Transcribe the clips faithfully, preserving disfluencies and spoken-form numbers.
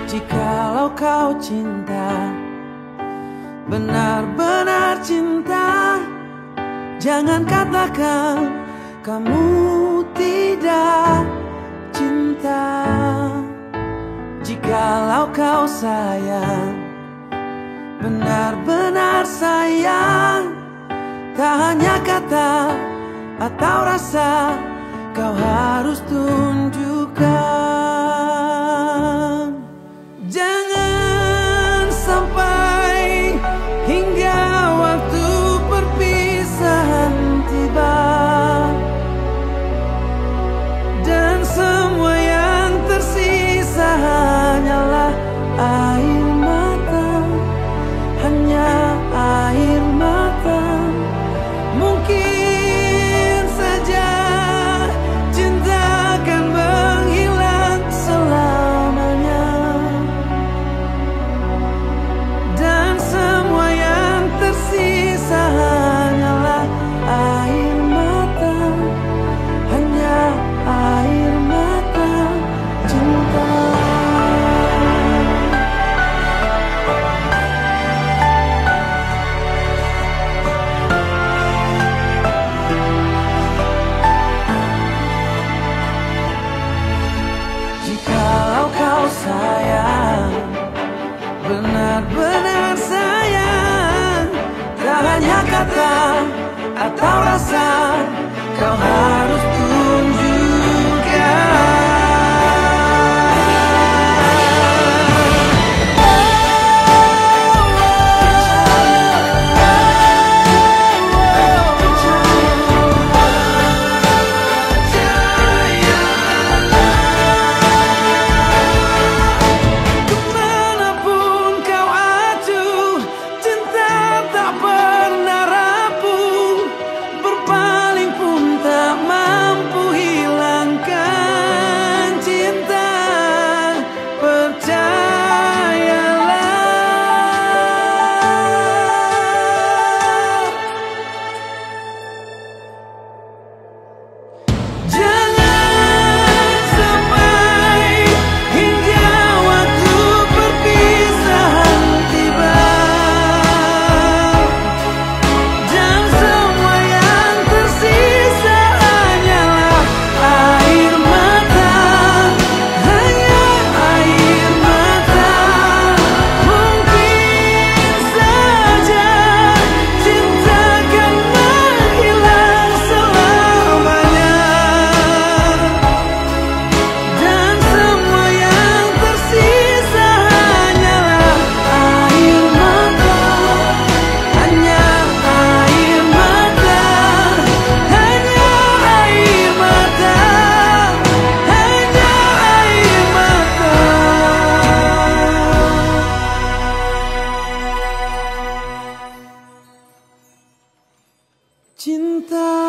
Jikalau kau cinta, benar-benar cinta, jangan katakan kamu tidak cinta. Jikalau kau sayang, benar-benar sayang, tak hanya kata atau rasa, kau harus tunjukkan. Jangan sampai hingga waktu perpisahan tiba dan semua yang tersisa hanyalah air mata, hanya air mata. Mungkin saja cinta akan menghilang selamanya, dan semua yang tersisa hanyalah air mata, hanya air mata cinta. Jikalau kau sayang, benar-benar sayang, tak hanya kata atau rasa, kau harus tunjukkan. Cinta.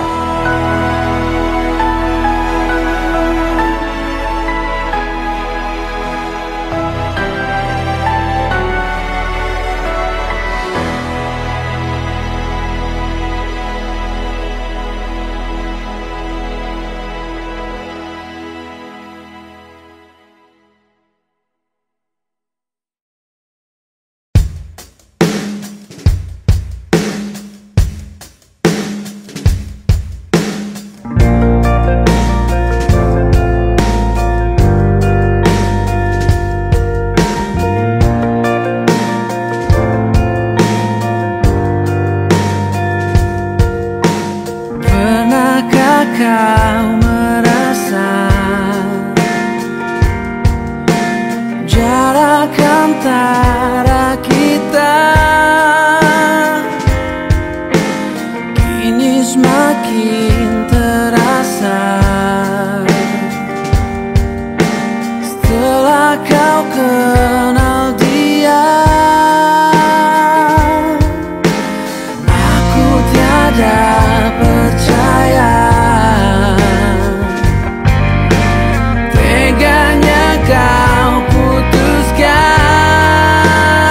Kau merasa jarak antara kita kini semakin terasa setelah kau kenal dia. Aku tiada percaya kau putuskan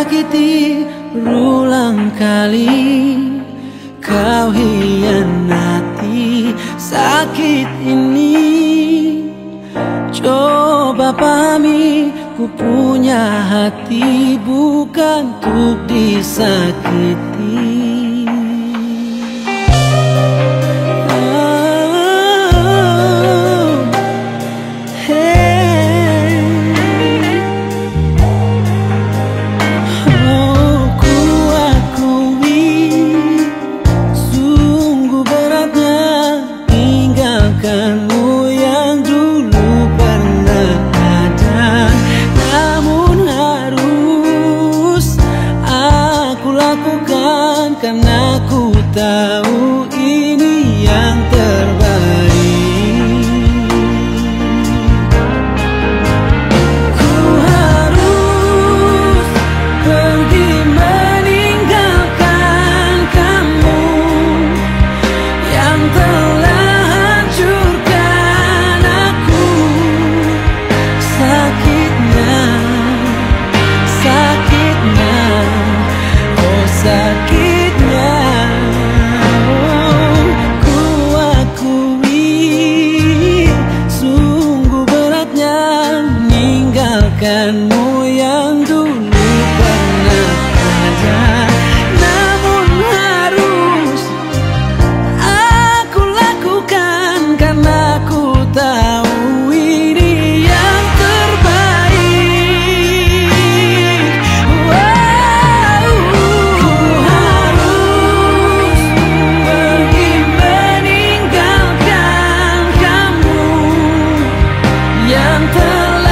sakiti berulang kali. Kau hianati sakit ini. Coba pahami, ku punya hati bukan untuk disakiti. Karena ku tahu ini yang terbaik. Ku harus pergi meninggalkan kamu yang telah hancurkan aku. Sakitnya, sakitnya, oh sakit. Kanmu yang dulu pernah ada, namun harus aku lakukan karena ku tahu ini yang terbaik. Wow, ku harus pergi meninggalkan kamu yang telah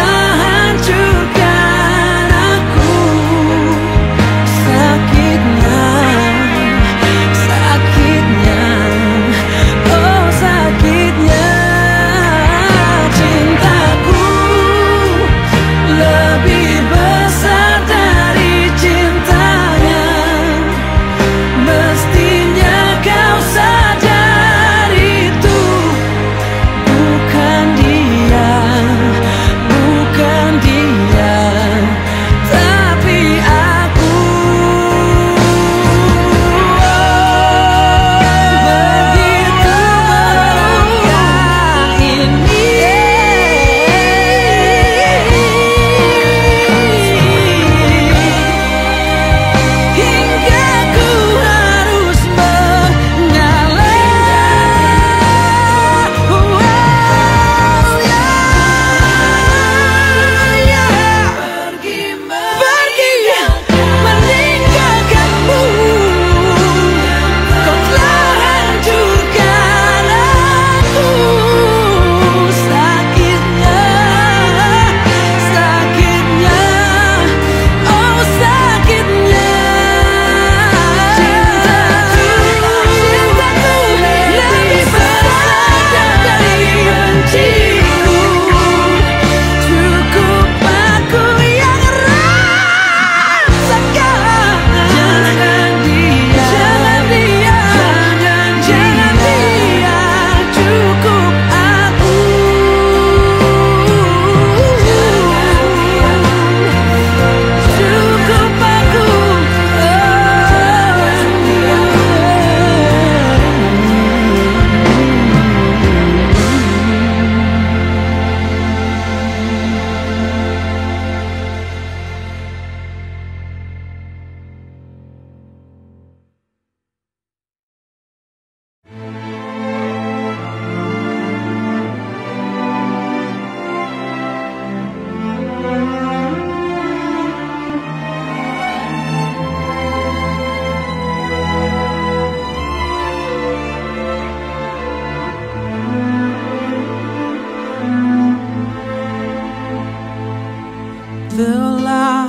Telah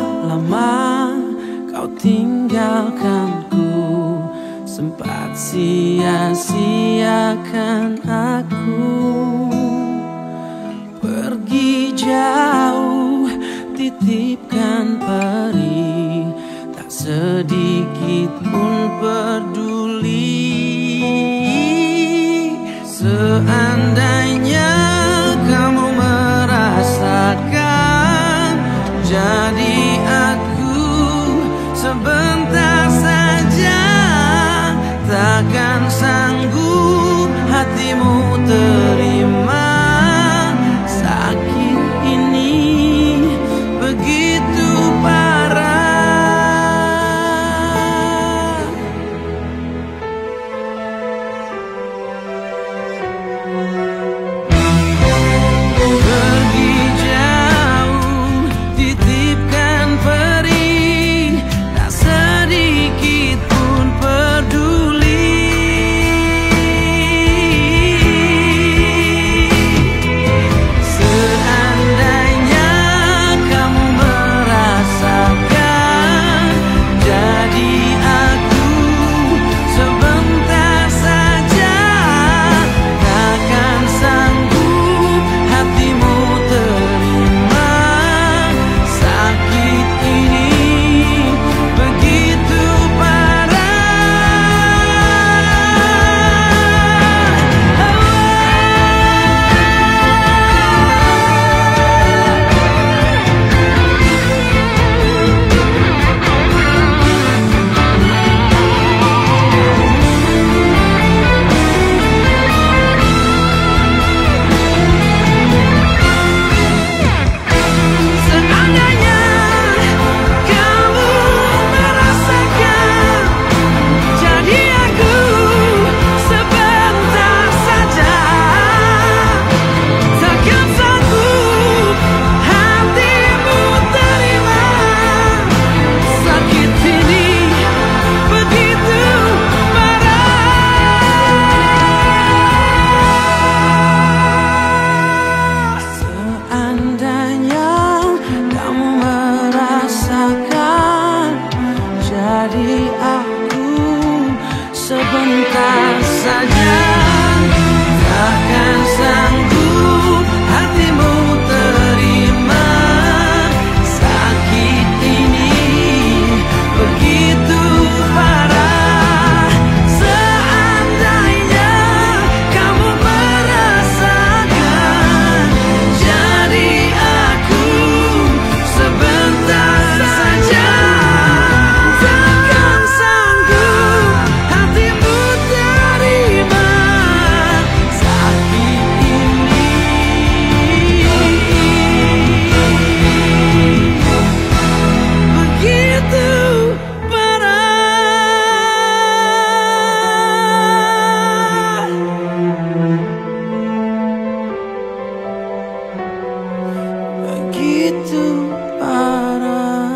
lama kau tinggalkanku, sempat sia-siakan aku. Pergi jauh, titipkan perih, tak sedikit pun peduli. Seandainya kamu merasakan, jadi aku begitu parah.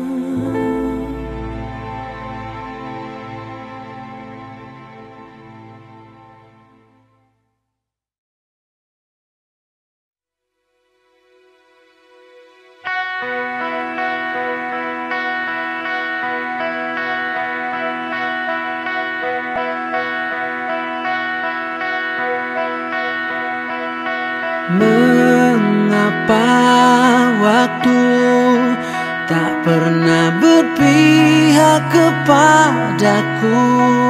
Mengapa waktu tak pernah berpihak kepadaku?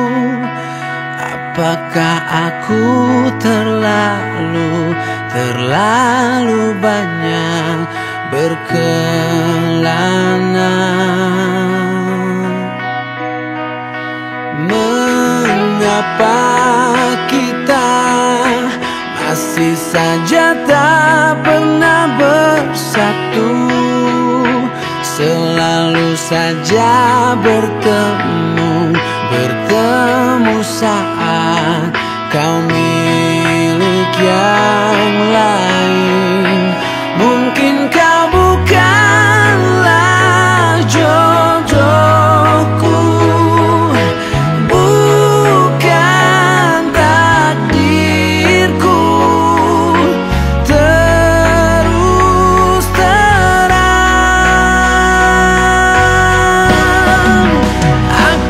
Apakah aku terlalu, terlalu banyak berkelana? Mengapa kita masih saja tak pernah bersatu? Selalu saja bertemu, bertemu saat kau milik yang lain. Mungkin kau bukanlah jodohku, bukan takdirku. Terus terang, aku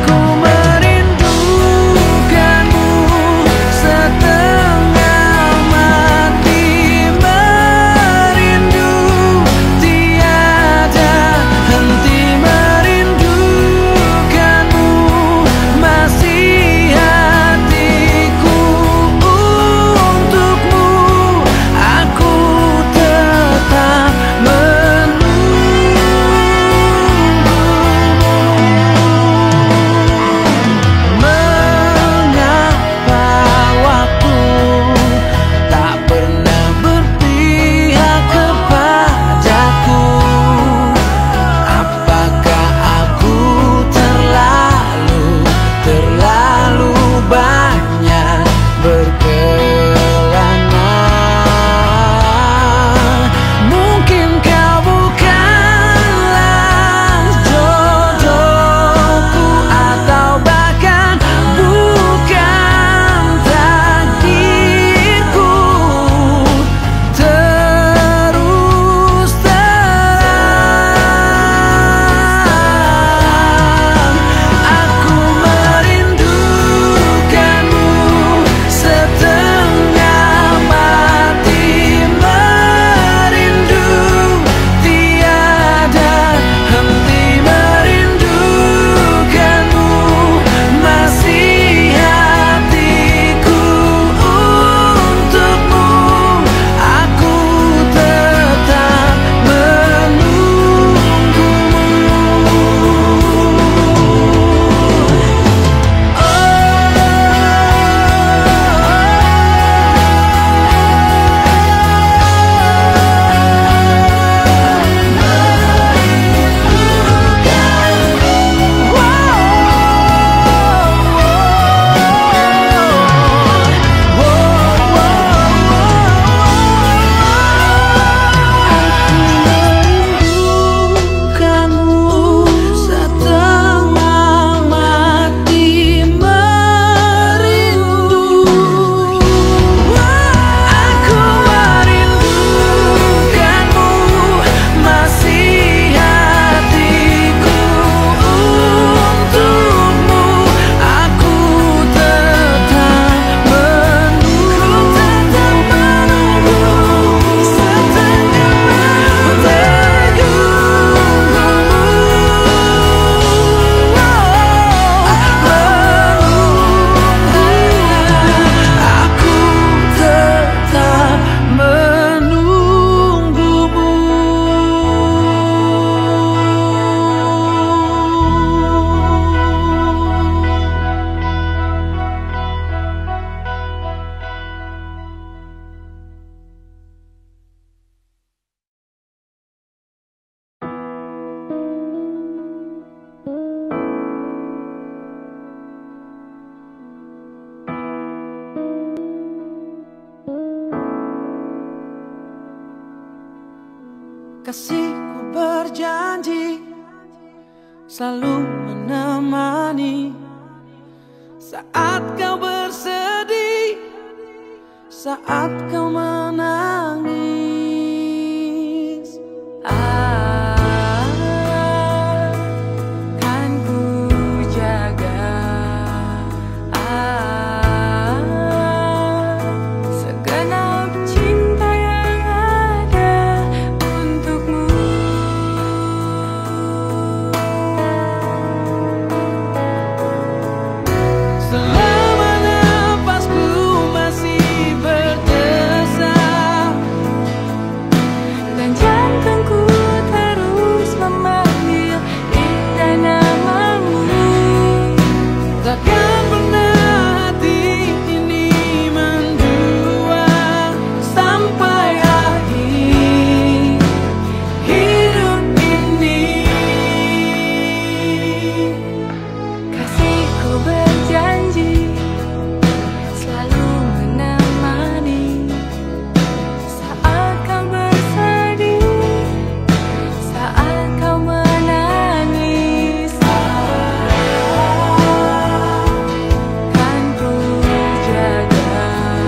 Kasihku berjanji selalu menemani saat kau bersedih, saat kau menangis. Ah, kan ku jaga. Ah, segenap cinta yang ada untukmu. Selama nafasku masih berdesak dan jantungku terus memanggil indah namamu, takkan pernah hati ini mendua sampai akhir hidup ini. Kasihku berjanji selalu menemani saat kau bersedih, saat kau menangis. Kan ku jaga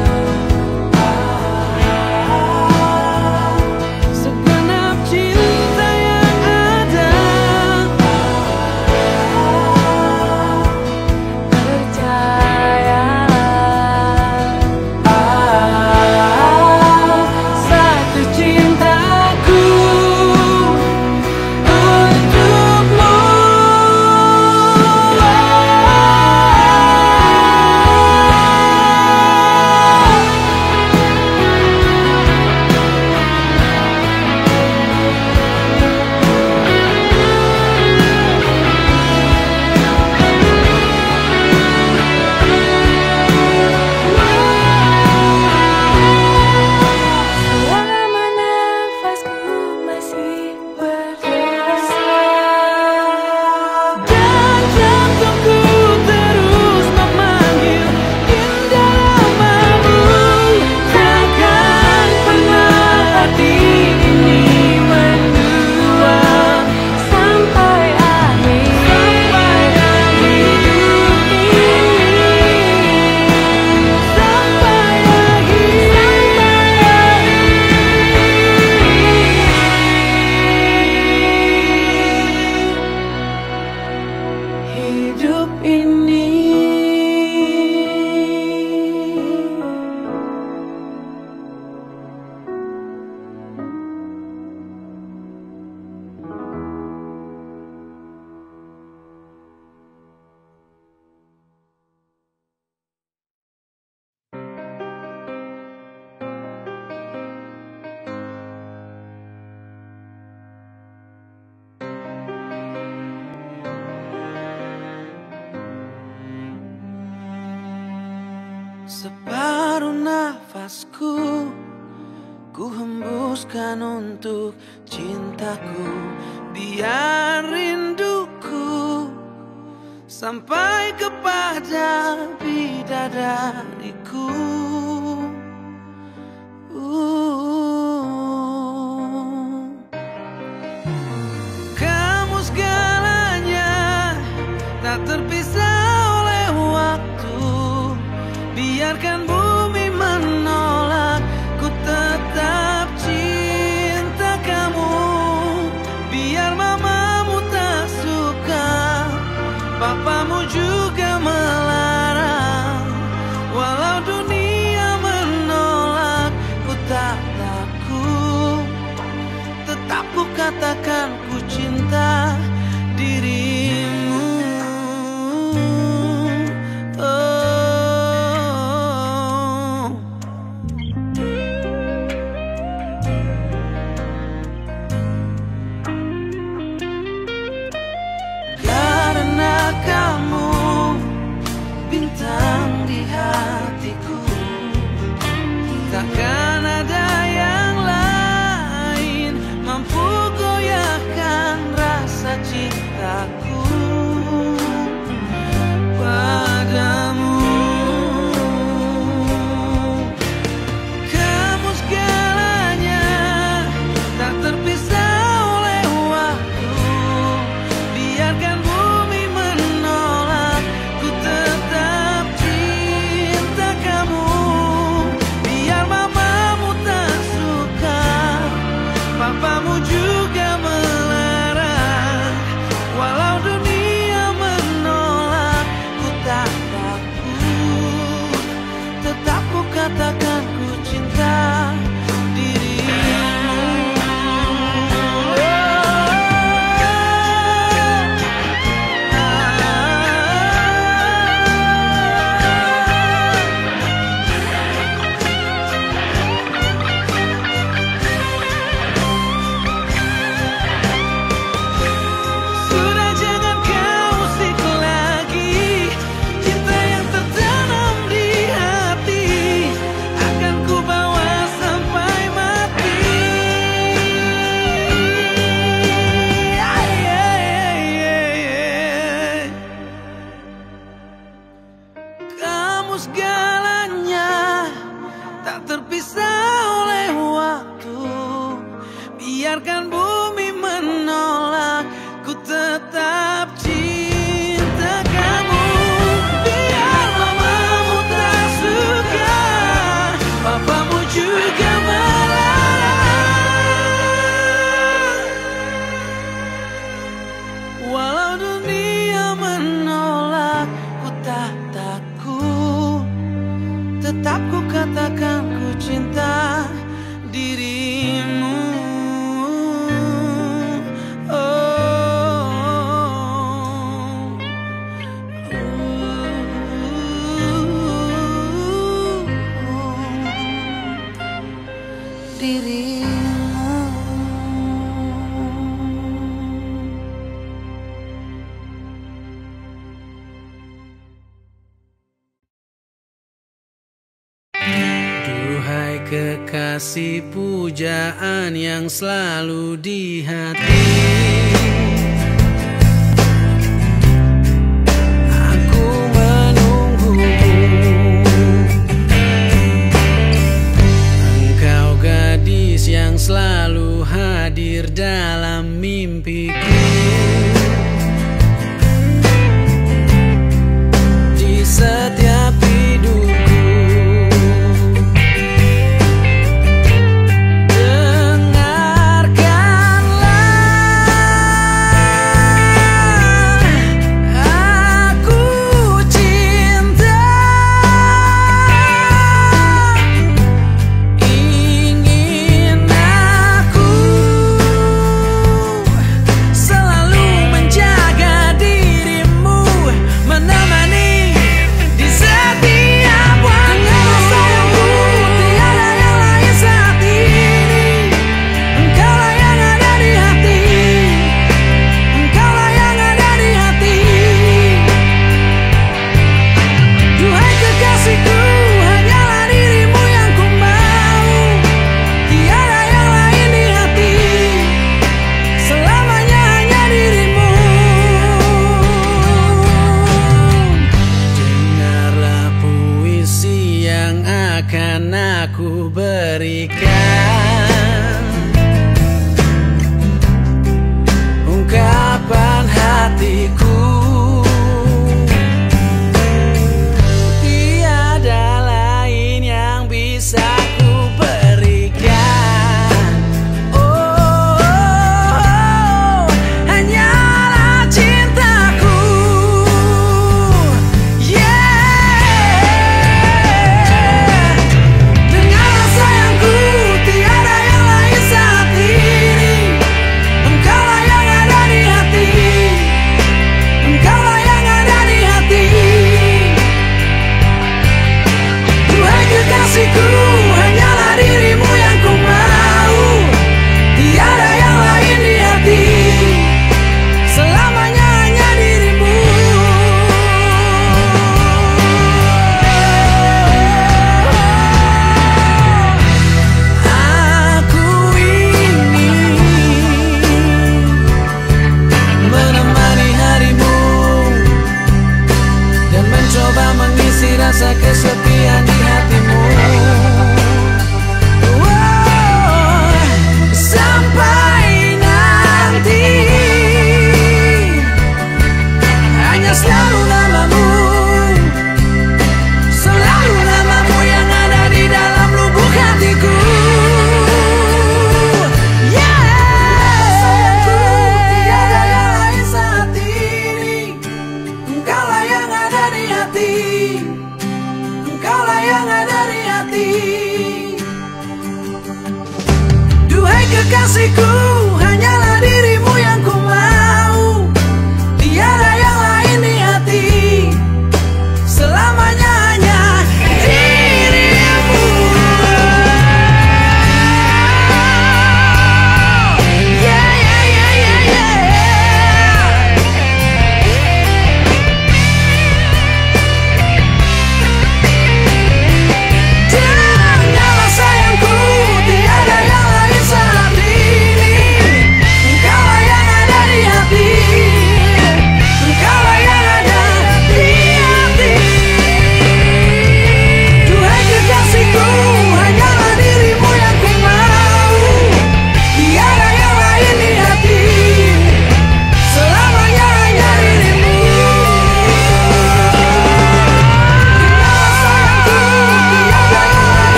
segenap cinta yang ada. Percayalah, satu cintaku untukmu. Selama nafasku masih berdesak dan jantungku terus memanggil indah namamu, takkan pernah hati ini mendua sampai akhir hidup ini. Sampai hidup ini. Separuh nafasku ku hembuskan untuk cintaku, biar rinduku sampai kepada bidadariku. Uh. Kamu segalanya, tak terpisah oleh waktu. Biarkan bumi menolak, ku tetap cinta kamu. Biar mamamu tak suka, papamu juga melarang. Walau dunia menolak, ku tak takut. Tetap ku katakan ku cinta dirimu. Oh. Karena kamu bintang di hatiku, takkan ada yang lain mampu goyahkan rasa cintaku padamu. Kamu segalanya, tak terpisah tetap ku katakan ku cinta dirimu. Duhai kekasih pujaan yang selalu di hati, aku menunggumu. Engkau gadis yang selalu hadir dalam mimpiku. Di setiap hidupku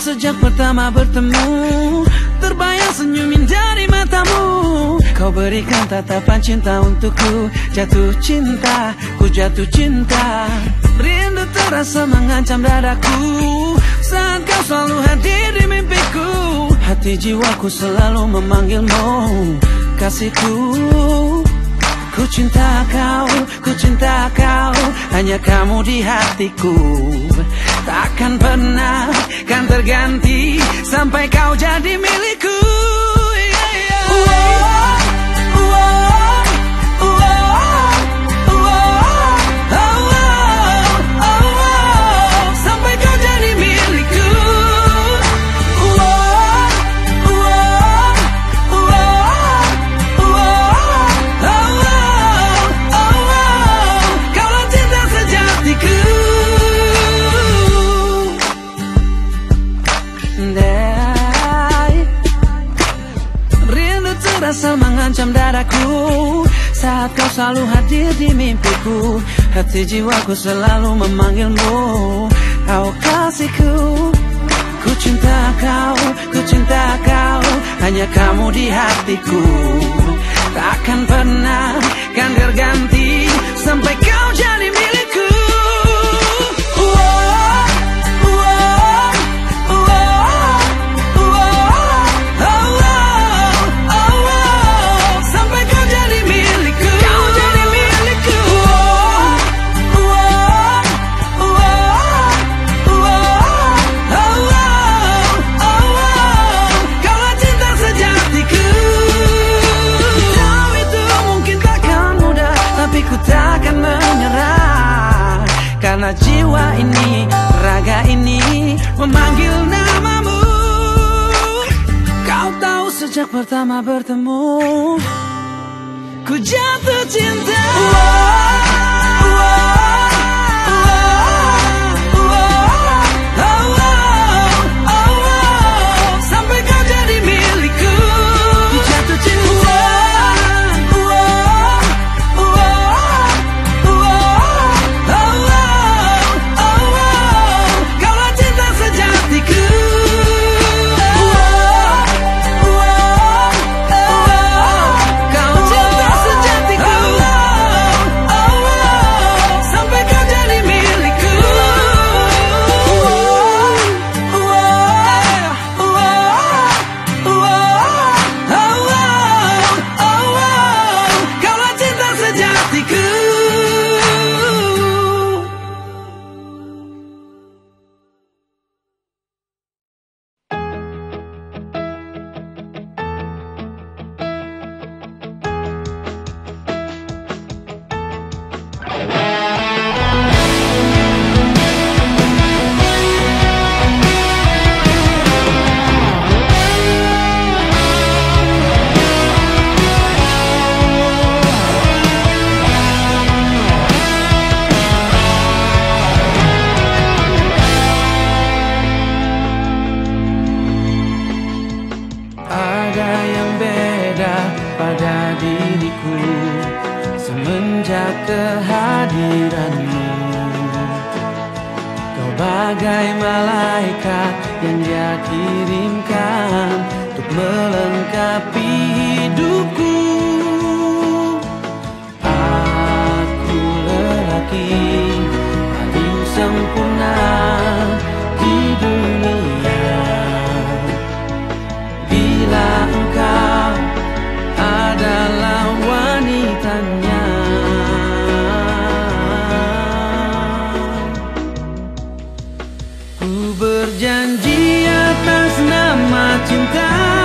sejak pertama bertemu, terbayang senyumin dari matamu. Kau berikan tatapan cinta untukku. Jatuh cinta, ku jatuh cinta. Rindu terasa mengancam dadaku saat kau selalu hadir di mimpiku. Hati jiwaku selalu memanggilmu, kasihku. Ku cinta kau, ku cinta kau. Hanya kamu di hatiku. Takkan pernah kan terganti sampai kau jadi milikku. Yeah, yeah. Wow. Rasa mengancam dadaku saat kau selalu hadir di mimpiku. Hati jiwaku selalu memanggilmu, kau kasihku. Ku cinta kau, ku cinta kau. Hanya kamu di hatiku. Takkan pernah kan terganti sampai kau jadi milikku. Karena jiwa ini, raga ini memanggil namamu. Kau tahu sejak pertama bertemu, ku jatuh cinta. Sampai kau jadi milikku, ku jatuh cinta. kehadiranmu. Kau bagai malaikat yang Dia kirimkan untuk melengkapi hidupku. Aku lelaki paling sempurna di dunia. Bila engkau adalah wanitanya, ku berjanji atas nama cinta